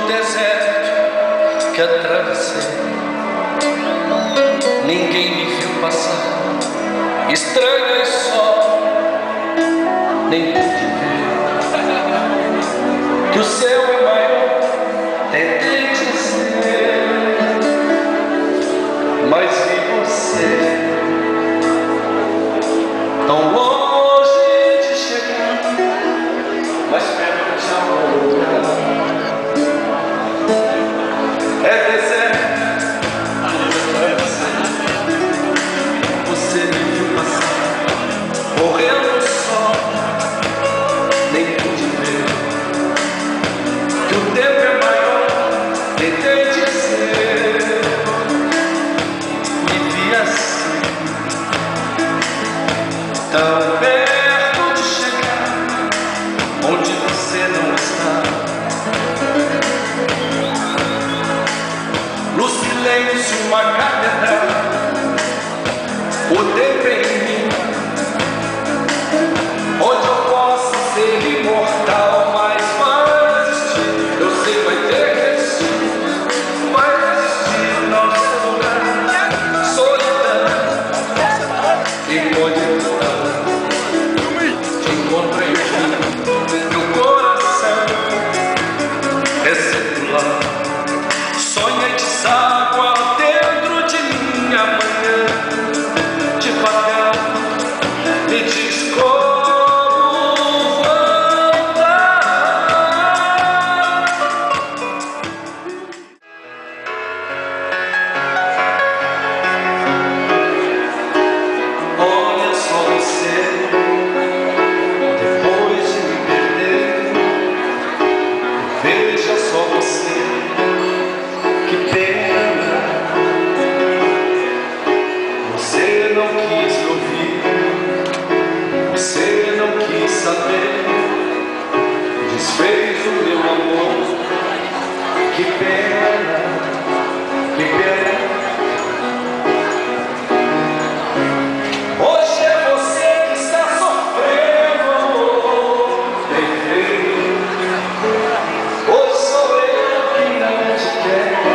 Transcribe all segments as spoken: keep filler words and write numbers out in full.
deserto que atravessei, ninguém me viu passar, estranha e só, nem pude ver que o céu é maior, tentei dizer, mas vi você tão longe de chegar, mas perto de amor. É deserto, você me viu passar, correndo só, nem pude ver que o tempo é maior, tentei dizer, me vi assim, tão perto de chegar onde você não está. No silêncio, uma catedral, o tempo em mim, onde eu posso ser imortal, mas vai existir, eu sei, vai ter que existir, vai existir o nosso lugar, solidão, e condição, te encontrei aqui, meu coração é secular. Sonha de água dentro de minha manhã, devagar me diz como voltar. Olha só você, depois de me perder, veja só você. Que pena, você não quis me ouvir, você não quis saber, desfez o meu amor. Que pena, que pena. Hoje é você que está sofrendo, amor perfeito. Hoje sou eu que não te quero.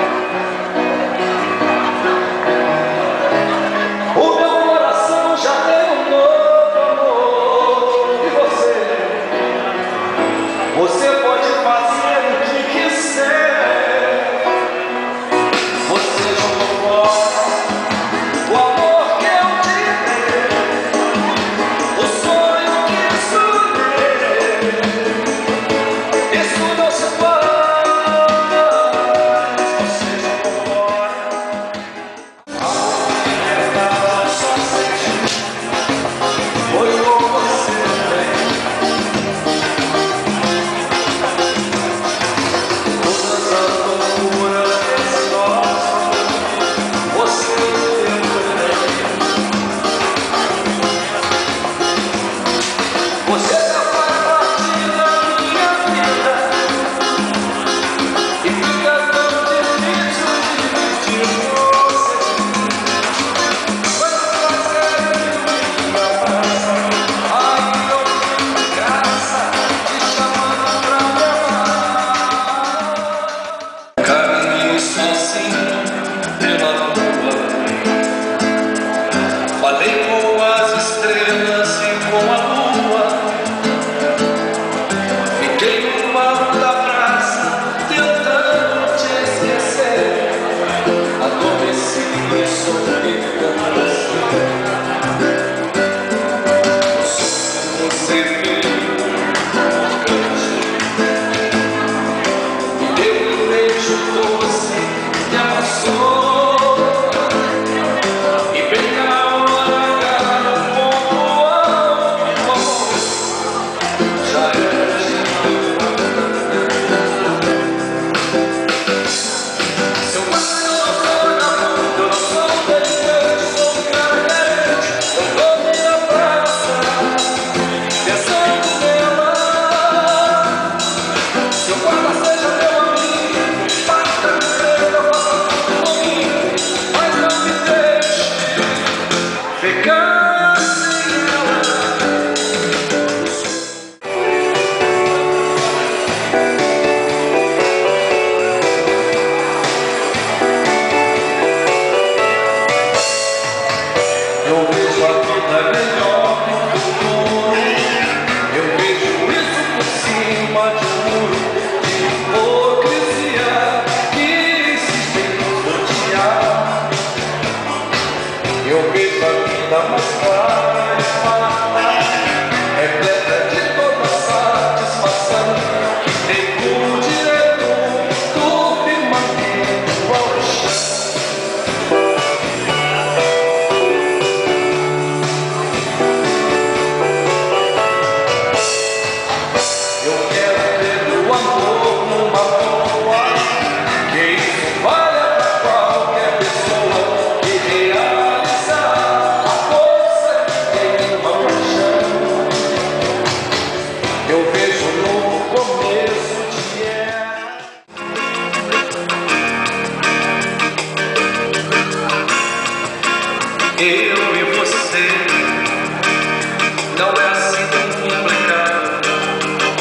O meu coração já tem um novo amor. E você? Você pode fazer o que quiser. Você jogou fora o amor que eu te dei, o sonho que sonhei. Isso não se faz. Você jogou fora. Foi com você,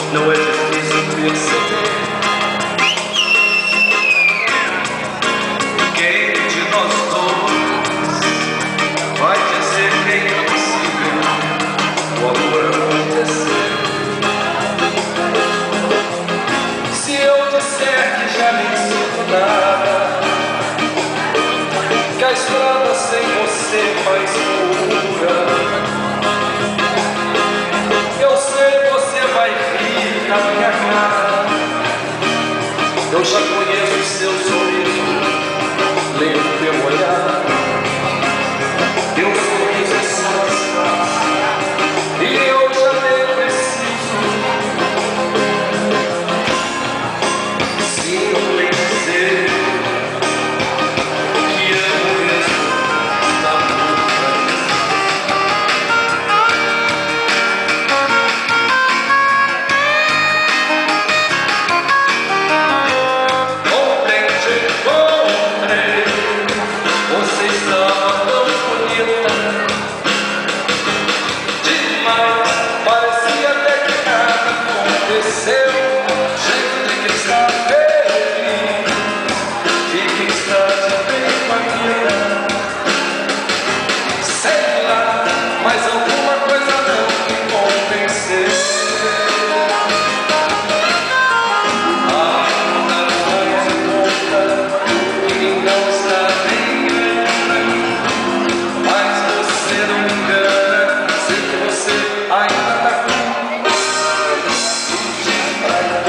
não é difícil perceber. Quem de nós dois vai dizer que é impossível o amor acontecer? Se eu disser que já nem sinto nada, que a estrada sem você mais pura, eu sei você vai rir na minha cara. Eu já conheço o seu sorriso, leio pelo olhar. Teu sorriso é só espaço e eu já nem preciso. Simples dizer que amo mesmo na boca. Ontem te encontrei, você estava tão bonita demais, parecia até que nada aconteceu. Jeito de que está feliz e que está de bem com a vida. Sei lá, mas alguma coisa não me convenceu. Ainda faz de conta que não está bem, mas você não me engana. Sei que você ainda está com